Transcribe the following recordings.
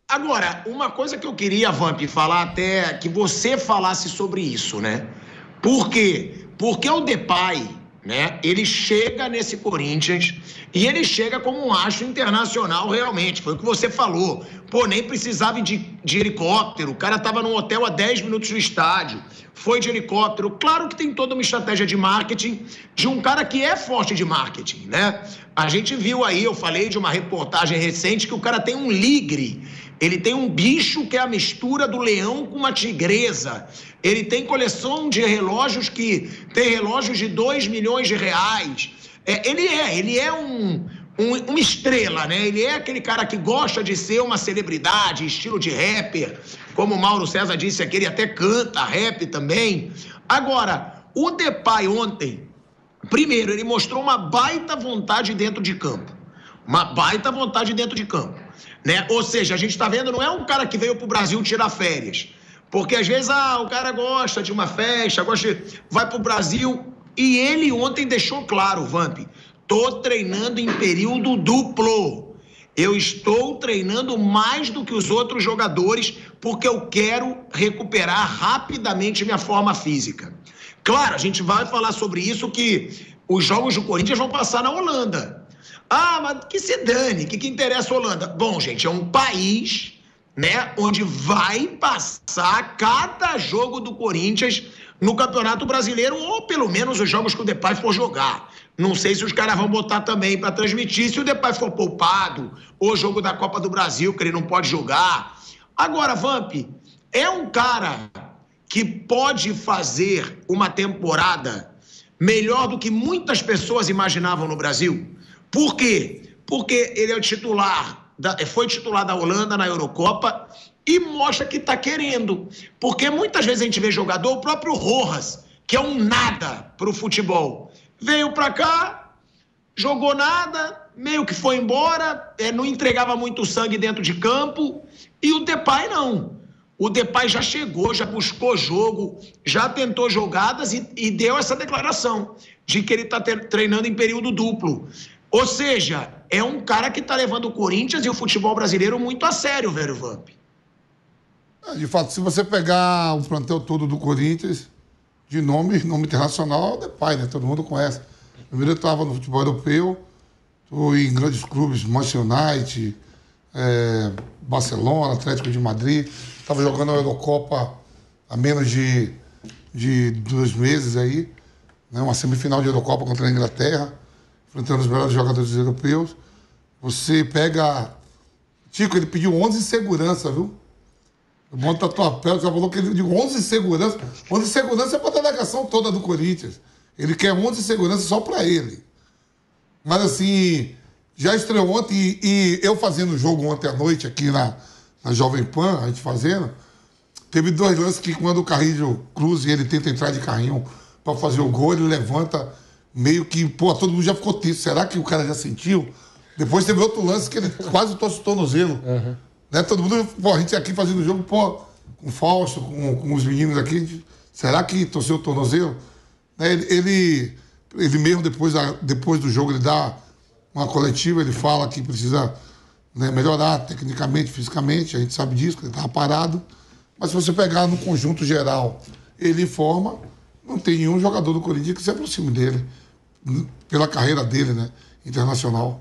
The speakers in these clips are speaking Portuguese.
Agora, uma coisa que eu queria, Vamp, falar até que você falasse sobre isso, né? Por quê? Porque o Depay, né? Ele chega nesse Corinthians e ele chega como um astro internacional realmente. Foi o que você falou. Pô, nem precisava de helicóptero. O cara tava num hotel a 10 minutos do estádio. Foi de helicóptero. Claro que tem toda uma estratégia de marketing de um cara que é forte de marketing, né? A gente viu aí, eu falei de uma reportagem recente que o cara tem um ligre. Ele tem um bicho que é a mistura do leão com uma tigresa. Ele tem coleção de relógios que tem relógios de 2 milhões de reais. Ele é uma estrela, né? Ele é aquele cara que gosta de ser uma celebridade, estilo de rapper. Como o Mauro César disse aqui, ele até canta rap também. Agora, o Depay ontem, primeiro, ele mostrou uma baita vontade dentro de campo. Uma baita vontade dentro de campo. Né? Ou seja, a gente está vendo, não é um cara que veio para o Brasil tirar férias. Porque às vezes o cara gosta de uma festa, vai para o Brasil. E ele ontem deixou claro, Vamp, tô treinando em período duplo. Eu estou treinando mais do que os outros jogadores porque eu quero recuperar rapidamente minha forma física. Claro, a gente vai falar sobre isso, que os jogos do Corinthians vão passar na Holanda. Ah, mas que se dane, o que interessa a Holanda? Bom, gente, é um país, né, onde vai passar cada jogo do Corinthians no Campeonato Brasileiro, ou pelo menos os jogos que o Depay for jogar. Não sei se os caras vão botar também para transmitir, se o Depay for poupado, ou jogo da Copa do Brasil, que ele não pode jogar. Agora, Vamp, é um cara que pode fazer uma temporada melhor do que muitas pessoas imaginavam no Brasil? Por quê? Porque ele é o titular, foi titular da Holanda na Eurocopa e mostra que está querendo. Porque muitas vezes a gente vê jogador, o próprio Rojas, que é um nada para o futebol, veio para cá, jogou nada, meio que foi embora, não entregava muito sangue dentro de campo, e o Depay não. O Depay já chegou, já buscou jogo, já tentou jogadas e deu essa declaração de que ele está treinando em período duplo. Ou seja, é um cara que está levando o Corinthians e o futebol brasileiro muito a sério, velho Vamp. De fato, se você pegar o plantel todo do Corinthians, de nome internacional, é o Depay, né? Todo mundo conhece. Primeiro eu estava no futebol europeu, estou em grandes clubes, Manchester United, Barcelona, Atlético de Madrid. Estava jogando a Eurocopa há menos de 2 meses aí, né? Uma semifinal de Eurocopa contra a Inglaterra, enfrentando os melhores jogadores europeus. Você pega... Tico, ele pediu 11 segurança, viu? Monta a tua pele, já falou que ele pediu 11 segurança. 11 segurança é para a delegação toda do Corinthians. Ele quer 11 segurança só para ele. Mas assim, já estreou ontem e eu fazendo o jogo ontem à noite aqui na Jovem Pan, a gente fazendo, teve 2 lances que quando o Carrillo cruza e ele tenta entrar de carrinho para fazer o gol, ele levanta... meio que, todo mundo já ficou tenso. Será que o cara já sentiu? Depois teve outro lance que ele quase torce o tornozelo. Uhum. Né? Todo mundo, a gente aqui fazendo o jogo, com o Fausto, com os meninos aqui, será que torceu o tornozelo? Né? Ele mesmo, depois do jogo, ele dá uma coletiva, ele fala que precisa, né, melhorar tecnicamente, fisicamente, a gente sabe disso, que ele estava parado. Mas se você pegar no conjunto geral, ele informa, não tem nenhum jogador do Corinthians que se aproxime dele, pela carreira dele, né, internacional.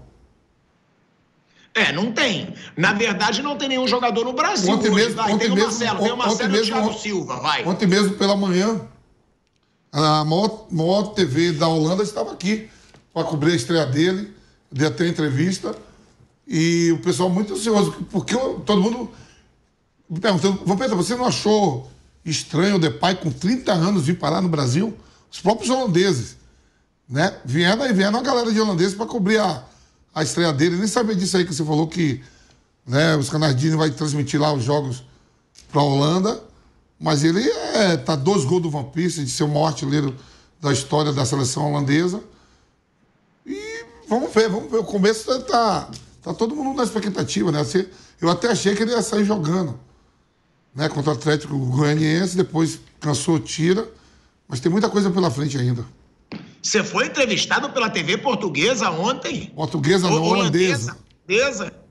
Não tem. Na verdade, não tem nenhum jogador no Brasil. Ontem hoje, mesmo, ontem tem o Marcelo, tem o Marcelo e o Thiago Silva, vai. Ontem mesmo, pela manhã, a maior TV da Holanda estava aqui para cobrir a estreia dele, deu até entrevista, e o pessoal muito ansioso, porque todo mundo me perguntando, você não achou estranho o Depay com 30 anos vir parar no Brasil? Os próprios holandeses, né? Vieram uma galera de holandeses para cobrir a estreia dele. Nem sabia disso aí que você falou que, né, os canais Disney vai transmitir lá os jogos para a Holanda, mas ele tá 2 gols do Van Persie, de ser o maior artilheiro da história da seleção holandesa. E vamos ver. O começo tá todo mundo na expectativa, né? Eu até achei que ele ia sair jogando, né, contra o Atlético Goianiense, depois cansou, tira, mas tem muita coisa pela frente ainda. Você foi entrevistado pela TV portuguesa ontem? Portuguesa não, holandesa. Holandesa?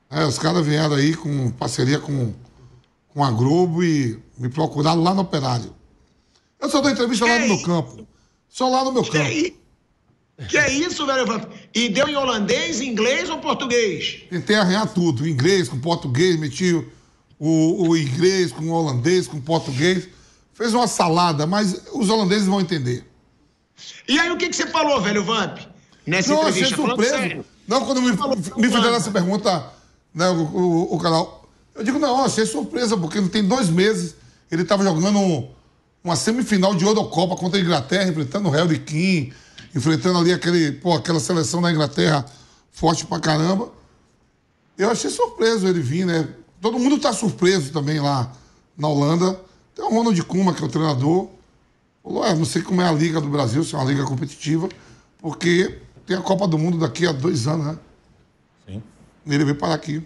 Os caras vieram aí com parceria com a Globo e me procuraram lá no Operário. Eu só dou entrevista lá no meu campo. Só lá no meu campo. Que é isso, velho Vamp? E deu em holandês, inglês ou português? Tentei arranhar tudo. Inglês com português, meti o inglês com o holandês, com o português. Fez uma salada, mas os holandeses vão entender. E aí, o que você falou, velho Vamp? Nessa entrevista? Achei surpreso. Não, quando me fizeram essa pergunta, né, o canal, eu digo, não, achei surpresa, porque tem 2 meses ele estava jogando uma semifinal de Eurocopa contra a Inglaterra, enfrentando o Harry Kane, enfrentando ali aquela seleção da Inglaterra forte pra caramba. Eu achei surpreso ele vir, né? Todo mundo tá surpreso também lá na Holanda. Tem o Ronald Koeman, que é o treinador. Falou, não sei como é a Liga do Brasil, se é uma liga competitiva, porque tem a Copa do Mundo daqui a 2 anos, né? Sim. E ele veio parar aqui.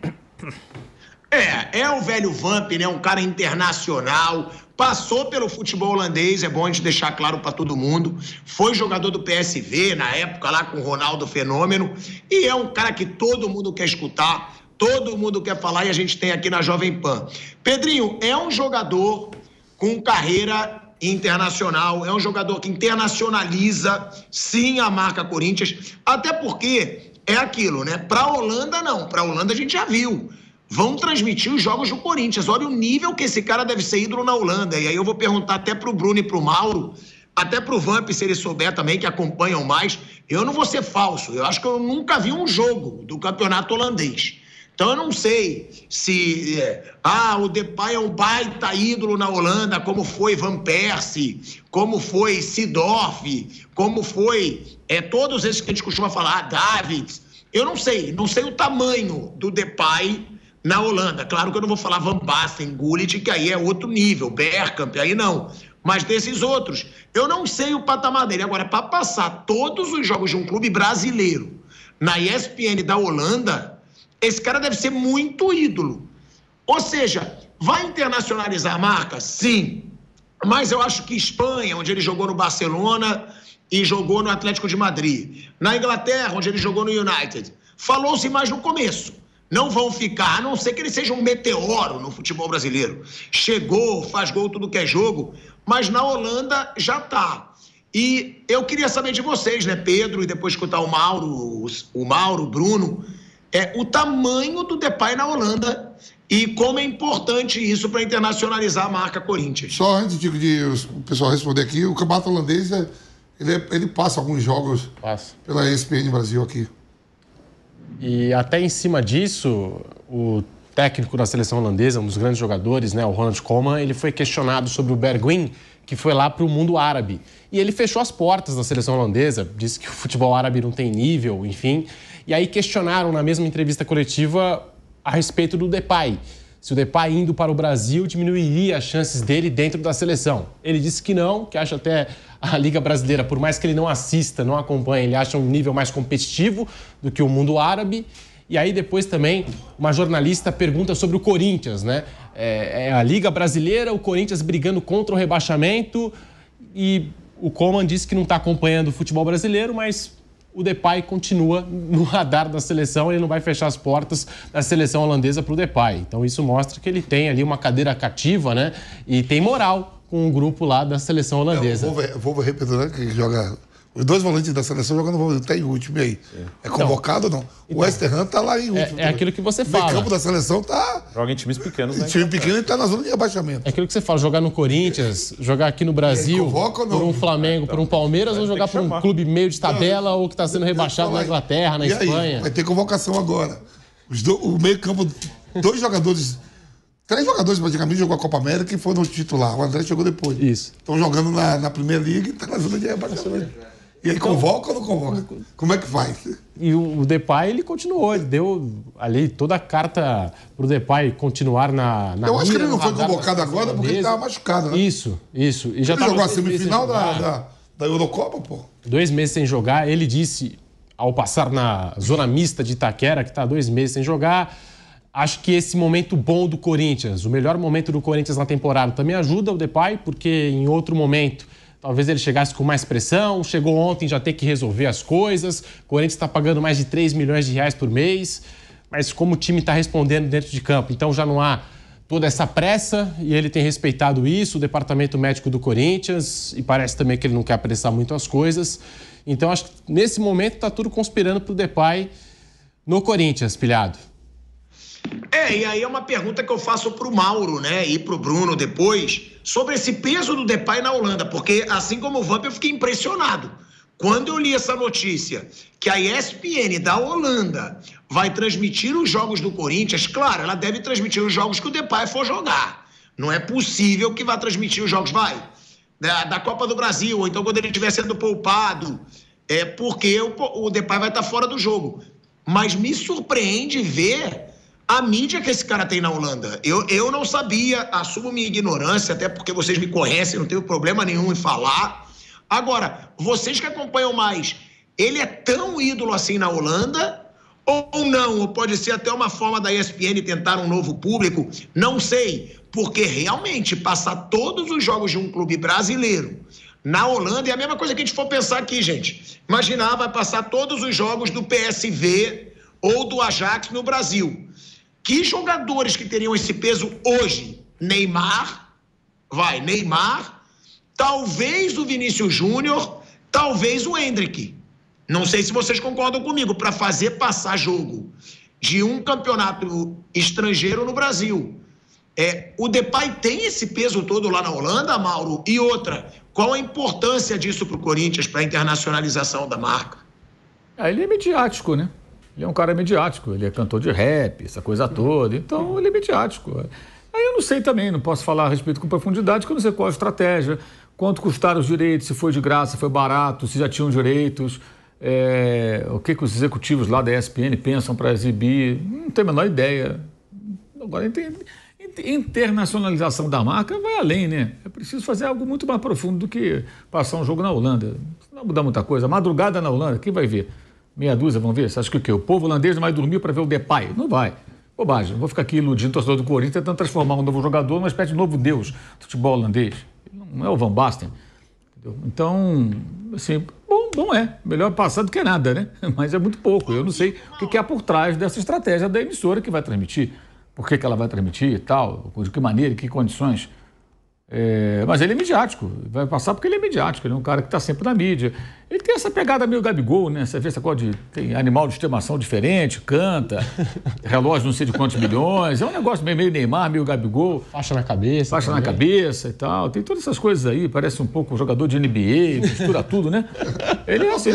É o velho Vamp, né? Um cara internacional, passou pelo futebol holandês, é bom a gente deixar claro para todo mundo. Foi jogador do PSV na época lá com o Ronaldo Fenômeno e é um cara que todo mundo quer escutar, todo mundo quer falar e a gente tem aqui na Jovem Pan. Pedrinho, é um jogador com carreira internacional, é um jogador que internacionaliza, sim, a marca Corinthians, até porque é aquilo, né? Pra Holanda, não. Pra Holanda a gente já viu. Vão transmitir os jogos do Corinthians. Olha o nível que esse cara deve ser ídolo na Holanda. E aí eu vou perguntar até pro Bruno e pro Mauro, até pro Vamp, se ele souber também, que acompanham mais. Eu não vou ser falso. Eu acho que eu nunca vi um jogo do campeonato holandês. Então eu não sei se o Depay é um baita ídolo na Holanda, como foi Van Persie, como foi Seedorf, como foi todos esses que a gente costuma falar, Davids. Eu não sei o tamanho do Depay na Holanda. Claro que eu não vou falar Van Basten, Gullit, que aí é outro nível, Bergkamp, aí não. Mas desses outros, eu não sei o patamar dele. Agora, para passar todos os jogos de um clube brasileiro na ESPN da Holanda, esse cara deve ser muito ídolo. Ou seja, vai internacionalizar a marca? Sim. Mas eu acho que Espanha, onde ele jogou no Barcelona e jogou no Atlético de Madrid. Na Inglaterra, onde ele jogou no United. Falou-se mais no começo. Não vão ficar, a não ser que ele seja um meteoro no futebol brasileiro. Chegou, faz gol, tudo que é jogo. Mas na Holanda já tá. E eu queria saber de vocês, né, Pedro, e depois escutar o Mauro, o Bruno, o tamanho do Depay na Holanda e como é importante isso para internacionalizar a marca Corinthians. Só antes de o pessoal responder aqui, o campeonato holandês, ele passa alguns jogos pela ESPN Brasil aqui. E até em cima disso, o técnico da seleção holandesa, um dos grandes jogadores, né, o Ronald Koeman, ele foi questionado sobre o Bergwijn, que foi lá para o mundo árabe. E ele fechou as portas da seleção holandesa, disse que o futebol árabe não tem nível, enfim. E aí questionaram na mesma entrevista coletiva a respeito do Depay. Se o Depay indo para o Brasil diminuiria as chances dele dentro da seleção. Ele disse que não, que acha até a Liga Brasileira, por mais que ele não assista, não acompanhe, ele acha um nível mais competitivo do que o mundo árabe. E aí depois também uma jornalista pergunta sobre o Corinthians, né? É a Liga Brasileira, o Corinthians brigando contra o rebaixamento e o Koeman disse que não está acompanhando o futebol brasileiro, mas o Depay continua no radar da seleção, ele não vai fechar as portas da seleção holandesa para o Depay. Então isso mostra que ele tem ali uma cadeira cativa, né? E tem moral com o grupo lá da seleção holandesa. Vou repetir, né, que joga... Os 2 volantes da seleção jogando tá em último aí. É convocado ou não? O Westerham tá lá em último. É aquilo que você fala. O campo da seleção tá... Joga em times pequenos, né? Time pequeno e tá na zona de rebaixamento. É aquilo que você fala, jogar no Corinthians, jogar aqui no Brasil, convoca ou não? por um Flamengo, por um Palmeiras, ou jogar por um clube meio de tabela ou que está sendo rebaixado na Inglaterra, na Espanha. Vai ter convocação agora. O meio campo, 2 jogadores... 3 jogadores praticamente jogou a Copa América e foram titular. O André chegou depois. Isso. Estão jogando na Primeira Liga e tá na zona de rebaixamento. E aí convoca ou não convoca? Como é que faz? E o Depay, ele continuou, ele deu ali toda a carta pro Depay continuar na Eu acho que ele não foi convocado agora porque ele estava machucado, né? Isso. E já ele jogou a semifinal da Eurocopa, pô. 2 meses sem jogar, ele disse, ao passar na zona mista de Itaquera, que está 2 meses sem jogar, acho que esse momento bom do Corinthians, o melhor momento do Corinthians na temporada, também ajuda o Depay, porque em outro momento talvez ele chegasse com mais pressão, chegou ontem já ter que resolver as coisas, o Corinthians está pagando mais de 3 milhões de reais por mês, mas como o time está respondendo dentro de campo. Então já não há toda essa pressa e ele tem respeitado isso, o departamento médico do Corinthians, e parece também que ele não quer apressar muito as coisas. Então acho que nesse momento está tudo conspirando para o Depay no Corinthians, Pilhado. E aí é uma pergunta que eu faço para o Mauro, né, e para o Bruno depois, sobre esse peso do Depay na Holanda, porque assim como o Vamp eu fiquei impressionado. Quando eu li essa notícia que a ESPN da Holanda vai transmitir os jogos do Corinthians, claro, ela deve transmitir os jogos que o Depay for jogar. Não é possível que vá transmitir os jogos, da Copa do Brasil, ou então quando ele estiver sendo poupado, porque o Depay vai estar fora do jogo. Mas me surpreende ver a mídia que esse cara tem na Holanda. Eu não sabia, assumo minha ignorância, até porque vocês me conhecem, não tenho problema nenhum em falar. Agora, vocês que acompanham mais, ele é tão ídolo assim na Holanda ou não? Ou pode ser até uma forma da ESPN tentar um novo público? Não sei, porque realmente passar todos os jogos de um clube brasileiro na Holanda é a mesma coisa que a gente for pensar aqui, gente. Imaginar, vai passar todos os jogos do PSV ou do Ajax no Brasil. Que jogadores que teriam esse peso hoje? Neymar, talvez o Vinícius Júnior, talvez o Endrick. Não sei se vocês concordam comigo, para fazer passar jogo de um campeonato estrangeiro no Brasil. O Depay tem esse peso todo lá na Holanda, Mauro? E outra, qual a importância disso para o Corinthians, para a internacionalização da marca? Ele é midiático, né? Ele é um cara midiático, ele é cantor de rap, essa coisa toda, então ele é midiático. Aí eu não sei também, não posso falar a respeito com profundidade, porque eu não sei qual a estratégia, quanto custaram os direitos, se foi de graça, se foi barato, se já tinham direitos, o que os executivos lá da ESPN pensam para exibir, não tenho a menor ideia. Agora, internacionalização da marca vai além, né? É preciso fazer algo muito mais profundo do que passar um jogo na Holanda. Não vai mudar muita coisa. Madrugada na Holanda, quem vai ver? Meia dúzia, vão ver? Você acha que o quê? O povo holandês não vai dormir para ver o Depay? Não vai. Bobagem. Vou ficar aqui iludindo o torcedor do Corinthians tentando transformar um novo jogador numa espécie de novo deus do futebol holandês. Não é o Van Basten. Entendeu? Então, assim, bom é. Melhor passar do que nada, né? Mas é muito pouco. Eu não sei o que é por trás dessa estratégia da emissora que vai transmitir. Por que ela vai transmitir e tal, de que maneira, em que condições. Mas ele é midiático, vai passar porque ele é midiático, ele é um cara que está sempre na mídia. Ele tem essa pegada meio Gabigol, né? Você vê essa coisa tem animal de estimação diferente, canta, relógio não sei de quantos milhões, é um negócio meio Neymar, meio Gabigol. Faixa na cabeça. Faixa na cabeça e tal, tem todas essas coisas aí, parece um pouco um jogador de NBA, mistura tudo, né? Ele é assim,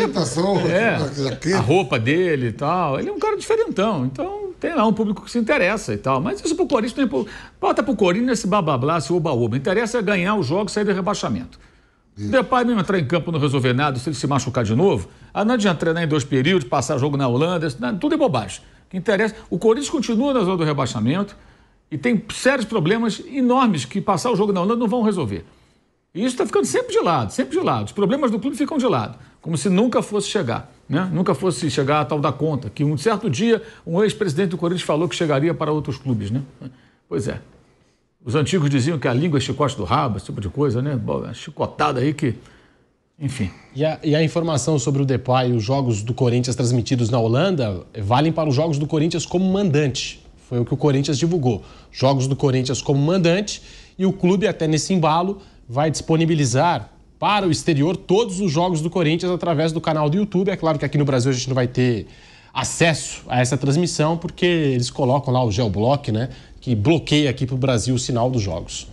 a roupa dele e tal, ele é um cara diferentão, então tem lá um público que se interessa e tal, mas isso pro Corinthians, bota pro Corinthians esse blá esse oba-oba, interessa é ganhar os jogos e sair do rebaixamento. O Depay mesmo entrar em campo não resolver nada, se ele se machucar de novo, não adianta treinar em 2 períodos, passar jogo na Holanda, tudo é bobagem. O que interessa, o Corinthians continua na zona do rebaixamento e tem sérios problemas enormes que passar o jogo na Holanda não vão resolver. E isso está ficando sempre de lado. Os problemas do clube ficam de lado, como se nunca fosse chegar, né? Nunca fosse chegar a tal da conta, que um certo dia um ex-presidente do Corinthians falou que chegaria para outros clubes, né? Pois é. Os antigos diziam que a língua é chicote do rabo, esse tipo de coisa, né? Chicotada aí que... Enfim. E a informação sobre o Depay e os jogos do Corinthians transmitidos na Holanda valem para os jogos do Corinthians como mandante. Foi o que o Corinthians divulgou. Jogos do Corinthians como mandante e o clube, até nesse embalo, vai disponibilizar para o exterior todos os jogos do Corinthians através do canal do YouTube. É claro que aqui no Brasil a gente não vai ter acesso a essa transmissão porque eles colocam lá o Geoblock, né, que bloqueia aqui para o Brasil o sinal dos jogos.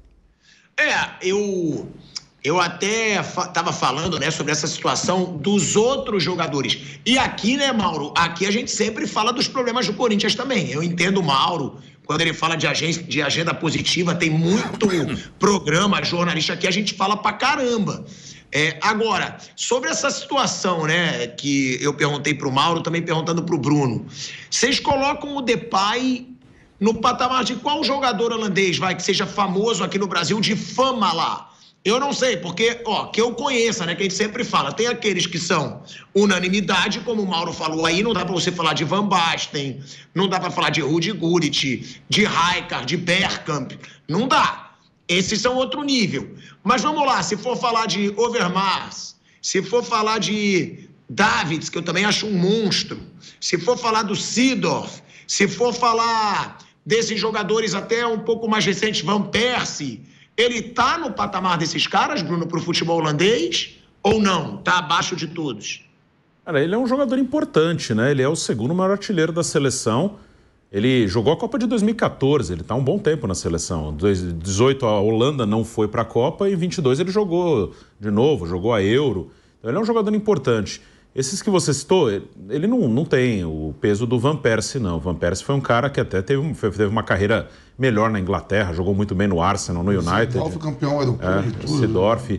Eu até estava falando, né, sobre essa situação dos outros jogadores. E aqui, né, Mauro, aqui a gente sempre fala dos problemas do Corinthians também. Eu entendo o Mauro, quando ele fala de agenda positiva, tem muito programa, jornalista aqui, a gente fala pra caramba. Agora, sobre essa situação, né, que eu perguntei pro Mauro, também perguntando pro Bruno, vocês colocam o Depay no patamar de qual jogador holandês que seja famoso aqui no Brasil, de fama lá? Eu não sei, porque, que eu conheça, né, que a gente sempre fala, tem aqueles que são unanimidade, como o Mauro falou aí, não dá pra você falar de Van Basten, não dá pra falar de Rudi Gullit, de Rijkaard, de Bergkamp, não dá. Esses são outro nível. Mas vamos lá, se for falar de Overmars, se for falar de Davids, que eu também acho um monstro, se for falar do Seedorf, Se for falar desses jogadores até um pouco mais recentes, Van Persie, ele tá no patamar desses caras, Bruno, pro futebol holandês? Ou não? Tá abaixo de todos? Cara, ele é um jogador importante, né? Ele é o segundo maior artilheiro da seleção. Ele jogou a Copa de 2014, ele está há um bom tempo na seleção. Em 2018 a Holanda não foi para a Copa e em 22 ele jogou de novo, jogou a Euro. Então ele é um jogador importante. Esses que você citou, ele não tem o peso do Van Persie, não. O Van Persie foi um cara que até teve uma carreira melhor na Inglaterra, jogou muito bem no Arsenal, no United. Seedorf campeão europeu de tudo. Seedorf.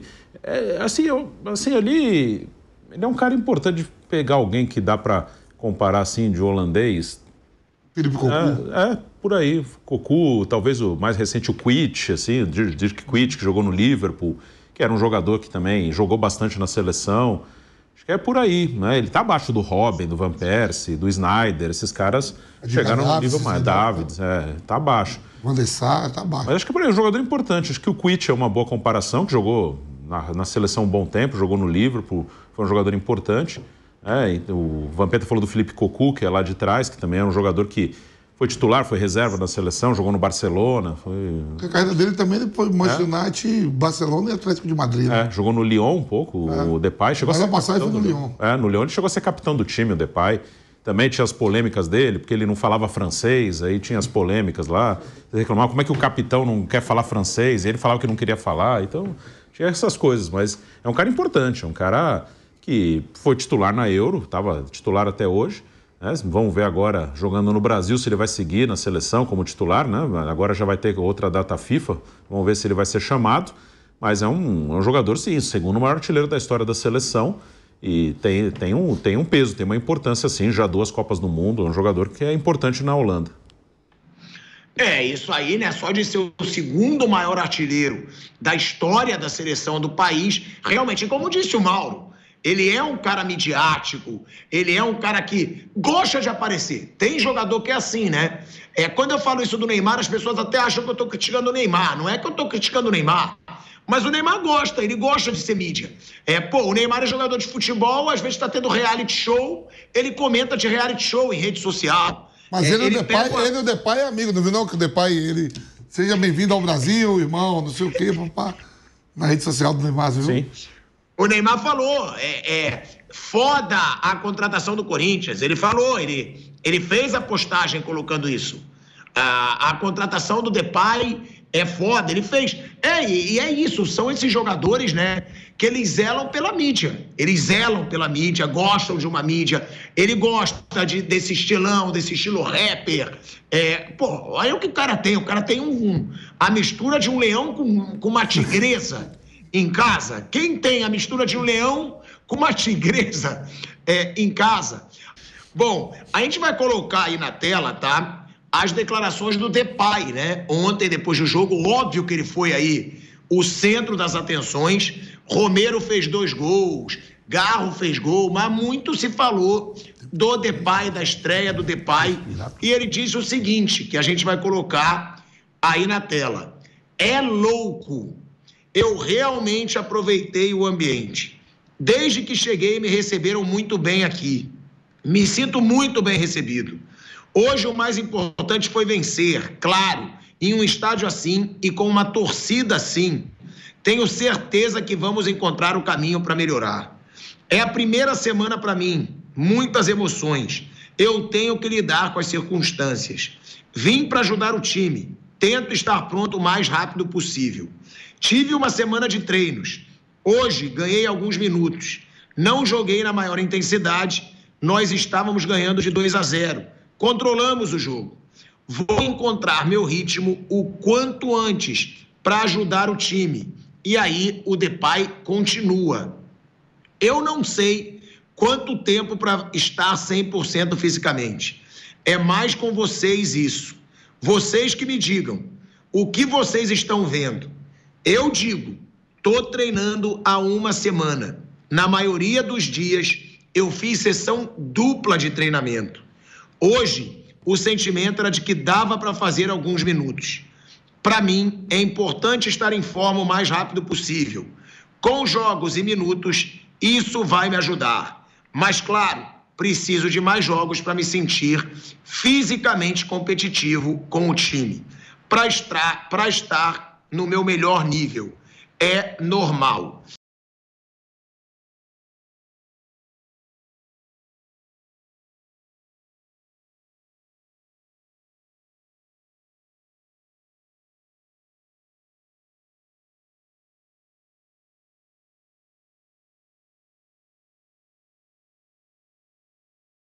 Ele é um cara importante de pegar alguém que dá para comparar assim de holandês. Filipe Cocu. Por aí. Cocu, talvez o mais recente, o Kuyt, assim, Dirk Kuyt, que jogou no Liverpool, que era um jogador que também jogou bastante na seleção. Acho que é por aí, né? Ele tá abaixo do Robben, do Van Persie, do Sneijder, esses caras chegaram no nível mais. Davids, tá abaixo. Van der Sar, tá abaixo. Mas acho que por aí é um jogador importante. Acho que o Kuyt é uma boa comparação, que jogou na seleção um bom tempo, jogou no Liverpool, foi um jogador importante. O Vampeta falou do Filipe Cocu, que é lá de trás, que também é um jogador que foi titular, foi reserva da seleção, jogou no Barcelona. A carreira dele também foi Manchester United, Barcelona e Atlético de Madrid. Né? Jogou no Lyon um pouco, o Depay chegou a ser capitão do Lyon. No Lyon ele chegou a ser capitão do time, o Depay. Também tinha as polêmicas dele, porque ele não falava francês, aí tinha as polêmicas lá. Você reclamava como é que o capitão não quer falar francês, e ele falava que não queria falar, então tinha essas coisas. Mas é um cara importante, é um cara que foi titular na Euro, estava titular até hoje. Né? Vamos ver agora, jogando no Brasil, se ele vai seguir na seleção como titular. Né? Agora já vai ter outra data FIFA, vamos ver se ele vai ser chamado. Mas é um jogador, sim, o segundo maior artilheiro da história da seleção. E tem um peso, tem uma importância, sim, já 2 Copas do Mundo. É um jogador que é importante na Holanda. Isso aí, né? Só de ser o segundo maior artilheiro da história da seleção do país. Realmente, como disse o Mauro, ele é um cara midiático, ele é um cara que gosta de aparecer. Tem jogador que é assim, né? Quando eu falo isso do Neymar, as pessoas até acham que eu tô criticando o Neymar. Não é que eu tô criticando o Neymar, mas o Neymar gosta, ele gosta de ser mídia. O Neymar é jogador de futebol, às vezes tá tendo reality show, ele comenta de reality show em rede social. Mas ele e o Depay é amigo, não viu não? Que o Depay, ele... Seja bem-vindo ao Brasil, irmão, não sei o quê, papá. Na rede social do Neymar, viu? Sim. O Neymar falou, foda a contratação do Corinthians. Ele falou, ele fez a postagem colocando isso. A contratação do Depay é foda, ele fez. E é isso, são esses jogadores, né, que eles zelam pela mídia. Eles zelam pela mídia, gostam de uma mídia. Ele gosta desse estilão, desse estilo rapper. Aí o que o cara tem? O cara tem a mistura de um leão com uma tigresa em casa. Quem tem a mistura de um leão com uma tigresa em casa? Bom, a gente vai colocar aí na tela, tá? As declarações do Depay, né? Ontem, depois do jogo, óbvio que ele foi aí o centro das atenções. Romero fez 2 gols, Garro fez gol, mas muito se falou do Depay, da estreia do Depay. E ele disse o seguinte, que a gente vai colocar aí na tela. É louco. Eu realmente aproveitei o ambiente. Desde que cheguei, me receberam muito bem aqui. Me sinto muito bem recebido. Hoje o mais importante foi vencer, claro, em um estádio assim e com uma torcida assim. Tenho certeza que vamos encontrar o caminho para melhorar. É a primeira semana para mim, muitas emoções. Eu tenho que lidar com as circunstâncias. Vim para ajudar o time. Tento estar pronto o mais rápido possível. Tive uma semana de treinos. Hoje ganhei alguns minutos. Não joguei na maior intensidade. Nós estávamos ganhando de 2-0. Controlamos o jogo. Vou encontrar meu ritmo o quanto antes para ajudar o time. E aí o Depay continua. Eu não sei quanto tempo para estar 100% fisicamente. É mais com vocês isso. Vocês que me digam o que vocês estão vendo. Eu digo, estou treinando há uma semana. Na maioria dos dias, eu fiz sessão dupla de treinamento. Hoje, o sentimento era de que dava para fazer alguns minutos. Para mim, é importante estar em forma o mais rápido possível. Com jogos e minutos, isso vai me ajudar. Mas, claro, preciso de mais jogos para me sentir fisicamente competitivo com o time. Para estar no meu melhor nível. É normal.